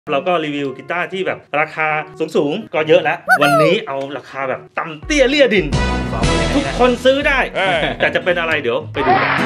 เราก็รีวิวกีตาร์ที่แบบราคาสูงก็เยอะแล้ววันนี้เอาราคาแบบต่ำเตี้ยเลี่ยดินทุกคนซื้อได้แต่จะเป็นอะไรเดี๋ยวไปดูกัน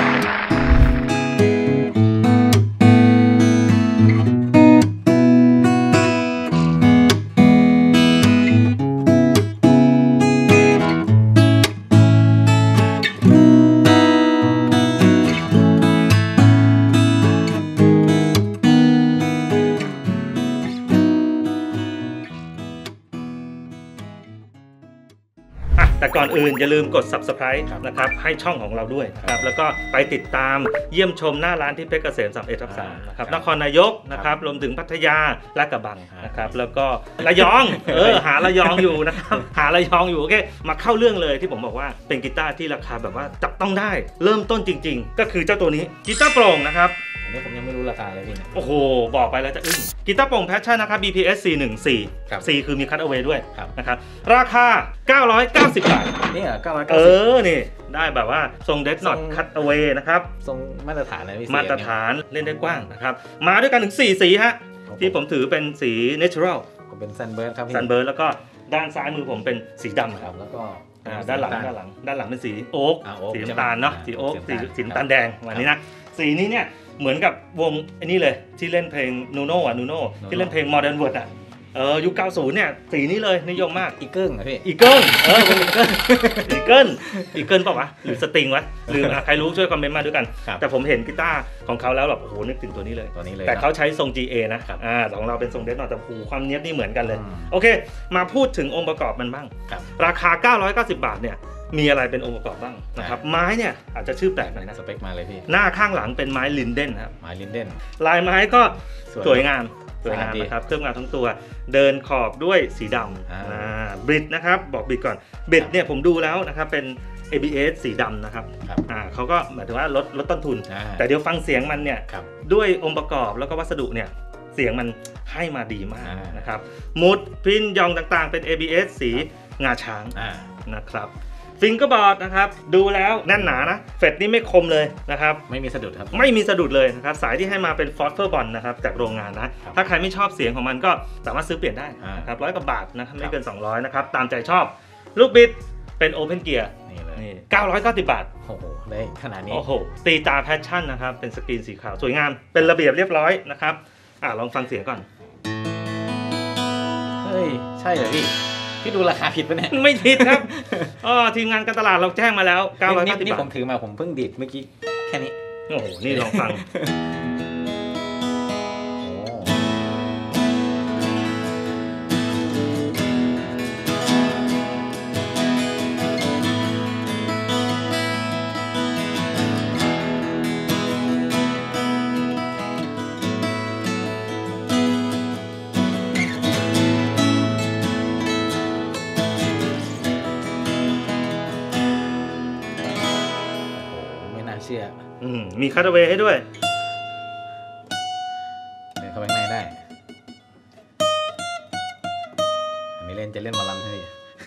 แต่ก่อนอื่นอย่าลืมกด Subscribe นะครับให้ช่องของเราด้วยนะครับแล้วก็ไปติดตามเยี่ยมชมหน้าร้านที่เพชรเกษม31/3นะครับนครนายกนะครับรวมถึงพัทยาและกระบังนะครับแล้วก็ระยองหาระยองอยู่นะครับหาระยองอยู่โอเคมาเข้าเรื่องเลยที่ผมบอกว่าเป็นกีตาร์ที่ราคาแบบว่าจับต้องได้เริ่มต้นจริงๆก็คือเจ้าตัวนี้กีตาร์โปร่งนะครับอันนี้ผมยังไม่รู้ราคาเลยพี่เนี่ยโอ้โหบอกไปแล้วจะอึ้งกีตาร์โปร่งแพชชั่นนะครับ BPS 414 4คือมีคัตเอาไว้ด้วยนะครับราคา990 บาทนี่เหรอ990 นี่ได้แบบว่าทรงเดดน็อตคัตเอาไว้นะครับทรงมาตรฐานเลยพี่มาตรฐานเล่นได้กว้างนะครับมาด้วยกันถึง4สีฮะที่ผมถือเป็นสี Natural ผมเป็น Sunburst ครับซันเบิร์ดแล้วก็ด้านซ้ายมือผมเป็นสีดำครับแล้วก็ด้านหลังเป็นสีโอ๊กสีน้ำตาลเนาะสีโอ๊กสีน้ำตาลแดงวันนี้นะสีนี้เนี่ยเหมือนกับวงอันนี้เลยที่เล่นเพลงนูโน่ที่เล่นเพลง Modern World ยุค90เนี่ยสีนี้เลยนิยมมากอีเกิ้งพี่อีเกิ้งเป็นอีเกิ้งเปล่าวะหรือสตริงวะหรือใครรู้ช่วยคอมเมนต์มาด้วยกันแต่ผมเห็นกีตาร์ของเขาแล้วแบบโอ้โหนึกถึงตัวนี้เลยแต่เขาใช้ทรง GA นะของเราเป็นทรงเดดน็อตแต่ความเนี้ยบนี่เหมือนกันเลยโอเคมาพูดถึงองค์ประกอบมันบ้างราคา990 บาทเนี่ยมีอะไรเป็นองค์ประกอบบ้างนะครับไม้เนี่ยอาจจะชื่อแปลกหน่อยนะสเปคมาเลยพี่หน้าข้างหลังเป็นไม้ลินเดนครับไม้ลินเดนลายไม้ก็สวยงามนะครับเครื่องงานทั้งตัวเดินขอบด้วยสีดำบริดนะครับบอกบริดก่อนบริดเนี่ยผมดูแล้วนะครับเป็น ABS สีดำนะครับเขาก็หมายถึงว่าลดต้นทุนแต่เดี๋ยวฟังเสียงมันเนี่ยด้วยองค์ประกอบแล้วก็วัสดุเนี่ยเสียงมันให้มาดีมากนะครับมุดพินยองต่างๆเป็น ABS สีงาช้างนะครับฟิงเกอร์บอร์ดนะครับดูแล้วแน่นหนานะเฟดนี่ไม่คมเลยนะครับไม่มีสะดุดครับไม่มีสะดุดเลยนะครับสายที่ให้มาเป็นฟอสเฟอร์บอลนะครับจากโรงงานนะถ้าใครไม่ชอบเสียงของมันก็สามารถซื้อเปลี่ยนได้นะครับ100 กว่าบาทนะครับไม่เกิน200นะครับตามใจชอบลูกบิดเป็นโอเพนเกียร์นี่990 บาทโอ้โหได้ขนาดนี้โอ้โหตีตาแพชชั่นนะครับเป็นสกรีนสีขาวสวยงามเป็นระเบียบเรียบร้อยนะครับลองฟังเสียงก่อนเฮ้ยใช่เหรอพี่ดูราคาผิดปะเนี่ยไม่ผิดครับทีมงานการตลาดเราแจ้งมาแล้ว990 บาทนี่ผมถือมาผมเพิ่งดีดเมื่อกี้แค่นี้โอ้โหนี่ลองฟังเชื่อมีคัตเอาไว้ให้ด้วยเดินเข้าไปข้างในได้อันนี้จะเล่นมาลัมใช่ไหม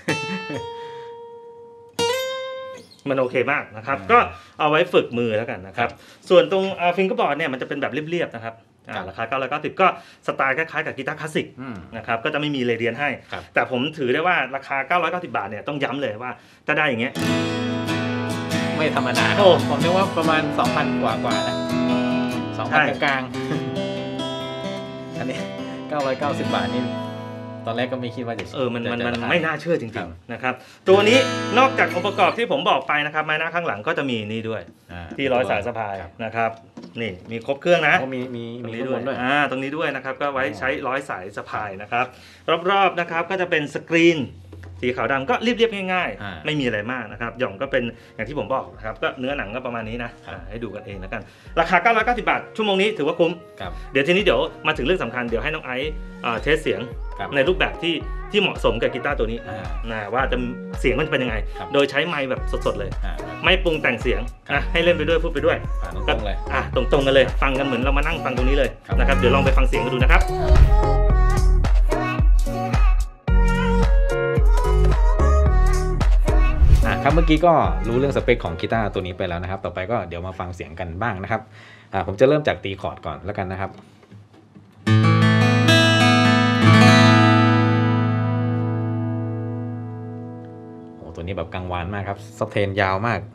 มันโอเคมากนะครับก็เอาไว้ฝึกมือแล้วกันนะครับส่วนตรงฟิงเกอร์บอร์ดเนี่ยมันจะเป็นแบบเรียบๆนะครับราคา990ก็สไตล์คล้ายๆกับกีตาร์คลาสสิกนะครับก็จะไม่มีเรเดียนให้แต่ผมถือได้ว่าราคา990 บาทเนี่ยต้องย้ำเลยว่าถ้าได้อย่างเงี้ยไม่ธรรมดาผมนึกว่าประมาณ 2,000 กว่านะ 2,000 กลางๆอันนี้990 บาทนี่ตอนแรกก็ไม่คิดว่าจะมันไม่น่าเชื่อจริงๆนะครับตัวนี้นอกจากองค์ประกอบที่ผมบอกไปนะครับไม้หน้าข้างหลังก็จะมีนี่ด้วยที่ร้อยสายสะพายนะครับนี่มีครบเครื่องนะมีด้วยตรงนี้ด้วยนะครับก็ไว้ใช้ร้อยสายสะพายนะครับรอบๆนะครับก็จะเป็นสกรีนสีขาวดำก็เรียบๆง่ายๆไม่มีอะไรมากนะครับหย่องก็เป็นอย่างที่ผมบอกนะครับก็เนื้อหนังก็ประมาณนี้นะให้ดูกันเองแล้วกันราคา990 บาทชั่วโมงนี้ถือว่าคุ้มเดี๋ยวทีนี้เดี๋ยวมาถึงเรื่องสำคัญเดี๋ยวให้น้องไอซ์เทสเสียงในรูปแบบที่เหมาะสมกับกีตาร์ตัวนี้นะว่าจะเสียงมันเป็นยังไงโดยใช้ไมค์แบบสดๆเลยไม่ปรุงแต่งเสียงนะให้เล่นไปด้วยพูดไปด้วยตรงเลยตรงกันเลยฟังกันเหมือนเรามานั่งฟังตรงนี้เลยนะครับเดี๋ยวลองไปฟังเสียงกันดูนะครับครับเมื่อกี้ก็รู้เรื่องสเปคของกีตาร์ตัวนี้ไปแล้วนะครับต่อไปก็เดี๋ยวมาฟังเสียงกันบ้างนะครับผมจะเริ่มจากตีคอร์ดก่อนแล้วกันนะครับนี้แบบกังวานมากครับสเตนยาวมาก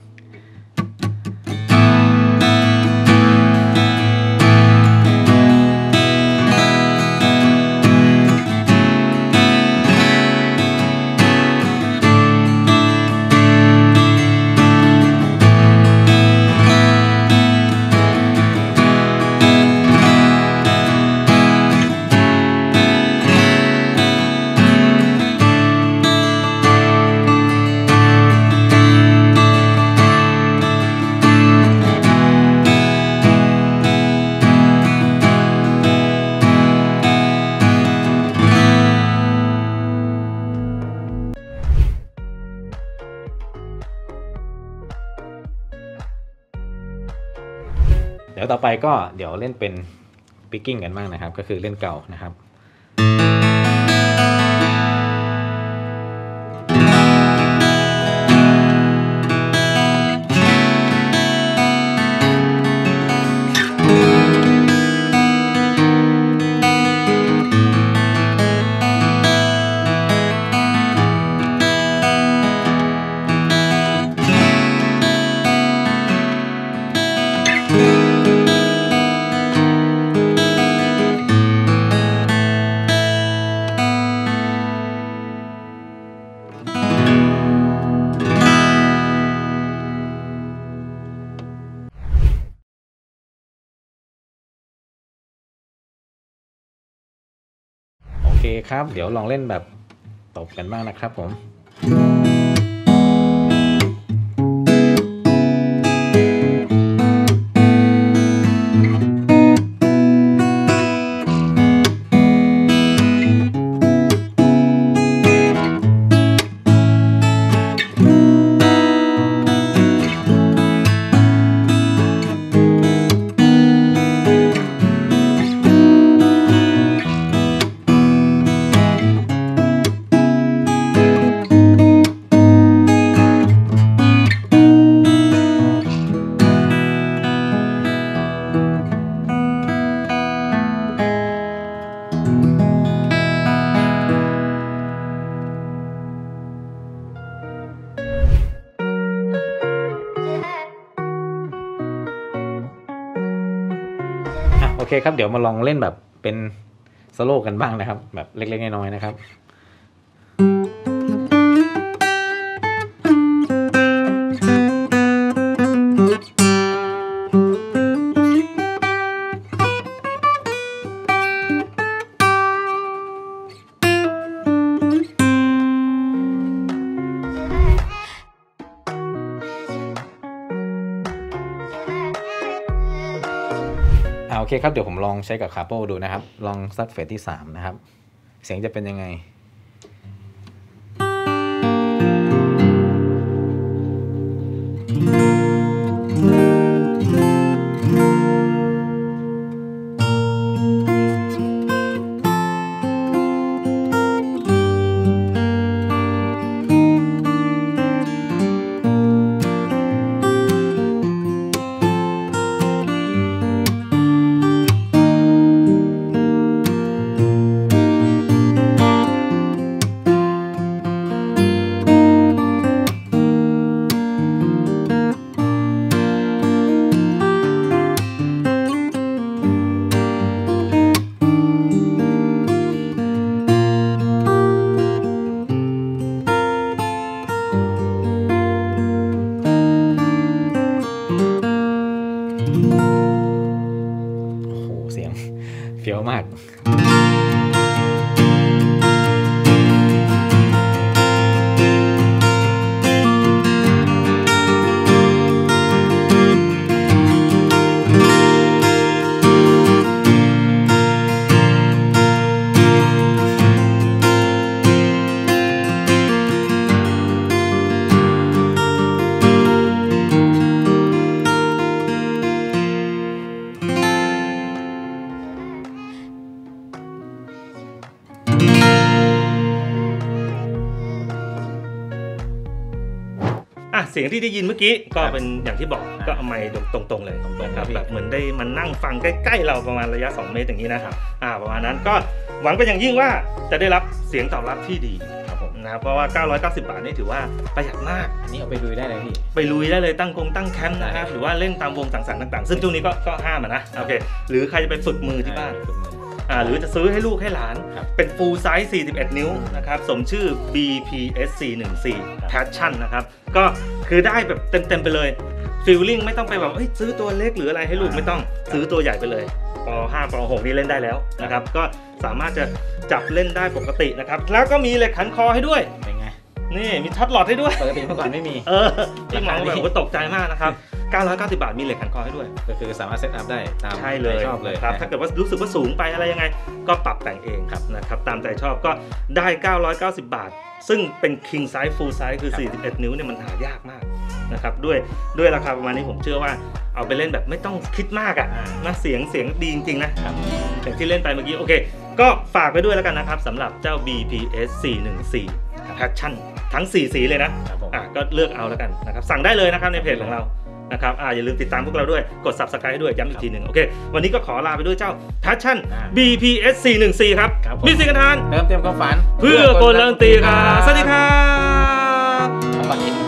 เดี๋ยวต่อไปก็เดี๋ยวเล่นเป็นปิกกิ้งกันบ้างนะครับก็คือเล่นเก่านะครับโอเคครับเดี๋ยวลองเล่นแบบตบกันบ้างนะครับผมโอเคครับเดี๋ยวมาลองเล่นแบบเป็นโซโล่กันบ้างนะครับแบบเล็กๆน้อยๆนะครับโอเคครับเดี๋ยวผมลองใช้กับคาโปดูนะครับลองสักเฟสที่3นะครับเสียงจะเป็นยังไงเฟี้ยวมากเสียงที่ได้ยินเมื่อกี้ก็เป็นอย่างที่บอกก็เอาไมค์ตรงๆเลยตรงๆครับแบบเหมือนได้มันนั่งฟังใกล้ๆเราประมาณระยะ2 เมตรอย่างนี้นะครับประมาณนั้นก็หวังเป็นอย่างยิ่งว่าจะได้รับเสียงตอบรับที่ดีครับผมนะครับเพราะว่า990 บาทนี่ถือว่าประหยัดมากอันนี้เอาไปลุยได้เลยพี่ไปลุยได้เลยตั้งแคมป์นะครับหรือว่าเล่นตามวงสังสรรค์ต่างๆซึ่งช่วงนี้ก็ห้ามนะโอเคหรือใครจะไปฝึกมือที่บ้านหรือจะซื้อให้ลูกให้หลานเป็น full size 41 นิ้วนะครับสมชื่อ BPS 414 Passion นะครับก็คือได้แบบเต็มไปเลยฟีลลิ่งไม่ต้องไปแบบซื้อตัวเล็กหรืออะไรให้ลูกไม่ต้องซื้อตัวใหญ่ไปเลยป .5 ป .6 นี่เล่นได้แล้วนะครับก็สามารถจะจับเล่นได้ปกตินะครับแล้วก็มีเหล็กขันคอให้ด้วยเป็นไงนี่มีช็อตหลอดให้ด้วยปกติเมื่อก่อนไม่มีที่มองแบบตกใจมากนะครับ990 บาทมีเหล็กขันคอให้ด้วยก็คือสามารถเซตอัพได้ตามใช่เลยชอบเลยครับถ้าเกิดว่ารู้สึกว่าสูงไปอะไรยังไงก็ปรับแต่งเองนะครับตามใจชอบก็ได้990 บาทซึ่งเป็น king size full size คือ41 นิ้วเนี่ยมันหายากมากนะครับด้วยราคาประมาณนี้ผมเชื่อว่าเอาไปเล่นแบบไม่ต้องคิดมากนะเสียงดีจริงๆนะอย่างที่เล่นไปเมื่อกี้โอเคก็ฝากไปด้วยแล้วกันนะครับสำหรับเจ้า BPS 414 Passion ทั้ง4สีเลยนะก็เลือกเอาแล้วกันนะครับสั่งได้เลยนะครับในเพจของเรานะครับอย่าลืมติดตามพวกเราด้วยกด Subscribe ให้ด้วยย้ำอีกทีหนึ่งโอเควันนี้ก็ขอลาไปด้วยเจ้า Passion BPS 414ครับมีสิ่งกันทานเติมเต็มความฝันเพื่อคนเล่นตีครับสวัสดีครับ